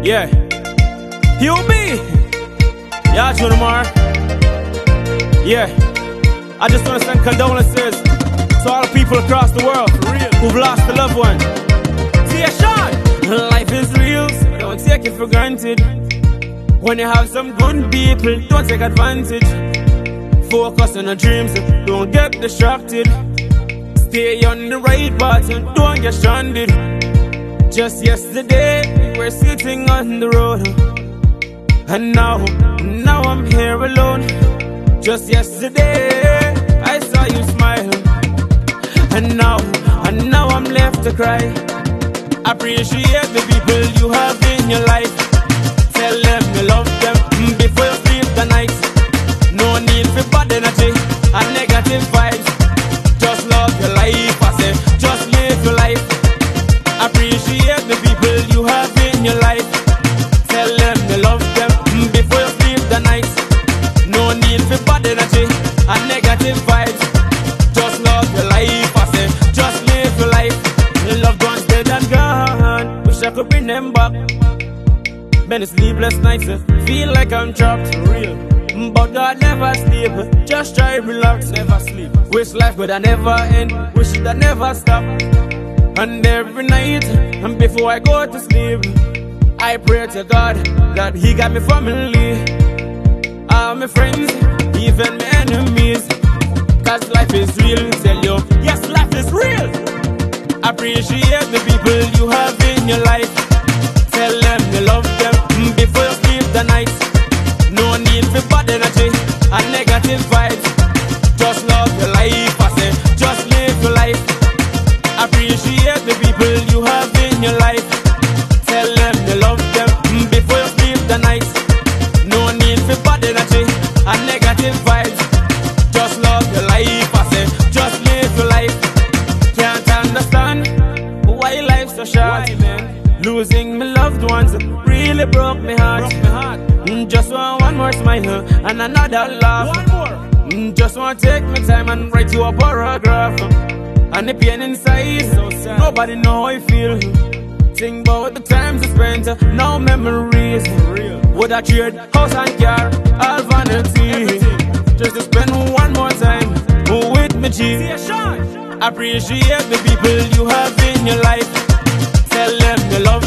Yeah. You be. Yeah, Junimar. Yeah. I just want to send condolences to all the people across the world who've lost a loved one. See a shot. Life is real, so don't take it for granted. When you have some good people, don't take advantage. Focus on your dreams, don't get distracted. Stay on the right path and don't get stranded. Just yesterday, we were sitting on the road, and now I'm here alone. Just yesterday, I saw you smile, and now I'm left to cry. Appreciate the people you have in your life. Tell them you love them before you sleep the night. No need for bad energy and negative vibes. Just love your life, I say, just live your life. Appreciate the people you have in your life. Tell them you love them before you sleep the night. No need for bad energy and negative vibes. Just love your life, I say, just live your life. Your loved ones dead and gone, wish I could bring them back. Many sleepless nights, feel like I'm trapped. Real, but God never sleep. Just try relax, never sleep. Wish life could never end, wish it never stop. And every night, and before I go to sleep, I pray to God that He got me family, all my friends, even my enemies. Cause life is real, tell you, yes, life is real. Appreciate the people you have in your life. Tell them you love them before you sleep the night. No need for bad energy and negative vibes. Just love your life, I say, just live your life. Appreciate the people you have in your life. Tell them you love them before you sleep the night. No need for bad energy and negative vibes. Just love your life, I say, just live your life. Can't understand why life's so short, man. Losing my loved ones really broke my heart. Just want one more smile and another laugh. Just want to take my time and write you a paragraph. And the pain inside, so sad. Nobody know how I feel. Think about the times I spent, no memories. Would I trade house and car, all vanity, just to spend one more time with me G. Appreciate the people you have in your life. Tell them you love